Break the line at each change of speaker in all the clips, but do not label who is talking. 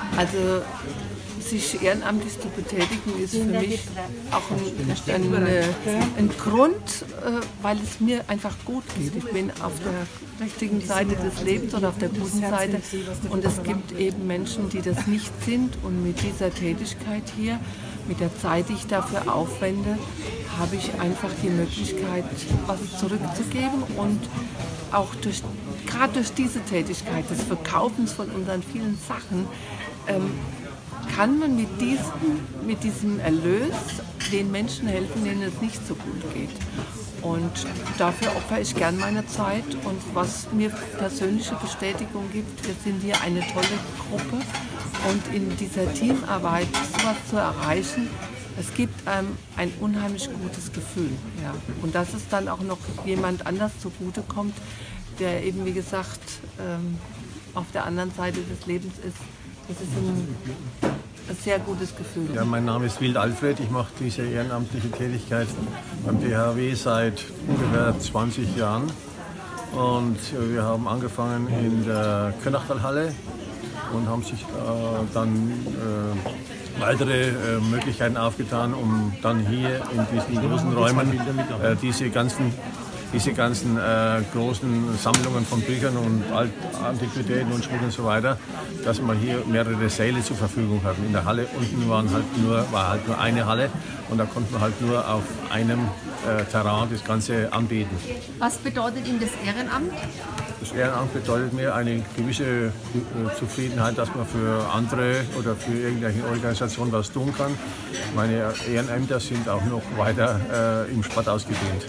Also sich ehrenamtlich zu betätigen ist für mich auch ein Grund, weil es mir einfach gut geht. Ich bin auf der richtigen Seite des Lebens oder auf der guten Seite und es gibt eben Menschen, die das nicht sind und mit dieser Tätigkeit hier, mit der Zeit, die ich dafür aufwende, habe ich einfach die Möglichkeit, was zurückzugeben und auch gerade durch diese Tätigkeit des Verkaufens von unseren vielen Sachen kann man mit diesem Erlös den Menschen helfen, denen es nicht so gut geht. Und dafür opfere ich gern meine Zeit und was mir persönliche Bestätigung gibt, wir sind hier eine tolle Gruppe und in dieser Teamarbeit sowas zu erreichen, es gibt einem ein unheimlich gutes Gefühl. Ja. Und dass es dann auch noch jemand anders zugutekommt, der eben wie gesagt auf der anderen Seite des Lebens ist, das ist ein sehr gutes Gefühl.
Ja, mein Name ist Wild Alfred. Ich mache diese ehrenamtliche Tätigkeit beim BHW seit ungefähr 20 Jahren. Und wir haben angefangen in der Könnachtalhalle und haben sich dann weitere Möglichkeiten aufgetan, um dann hier in diesen großen Räumen diese ganzen großen Sammlungen von Büchern und Antiquitäten und Schmuck und so weiter, dass man hier mehrere Säle zur Verfügung hatten. In der Halle unten war halt nur eine Halle und da konnte man halt nur auf einem Terrain das Ganze anbieten.
Was bedeutet Ihnen das Ehrenamt?
Das Ehrenamt bedeutet mir eine gewisse Zufriedenheit, dass man für andere oder für irgendwelche Organisationen was tun kann. Meine Ehrenämter sind auch noch weiter im Sport ausgedehnt.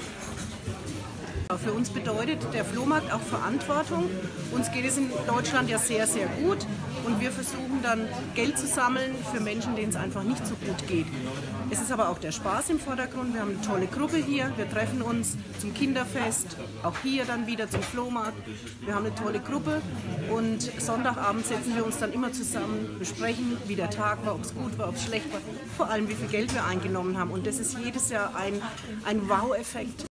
Für uns bedeutet der Flohmarkt auch Verantwortung. Uns geht es in Deutschland ja sehr, sehr gut und wir versuchen dann Geld zu sammeln für Menschen, denen es einfach nicht so gut geht. Es ist aber auch der Spaß im Vordergrund. Wir haben eine tolle Gruppe hier. Wir treffen uns zum Kinderfest, auch hier dann wieder zum Flohmarkt. Wir haben eine tolle Gruppe und Sonntagabend setzen wir uns dann immer zusammen, besprechen, wie der Tag war, ob es gut war, ob es schlecht war, vor allem wie viel Geld wir eingenommen haben. Und das ist jedes Jahr ein Wow-Effekt.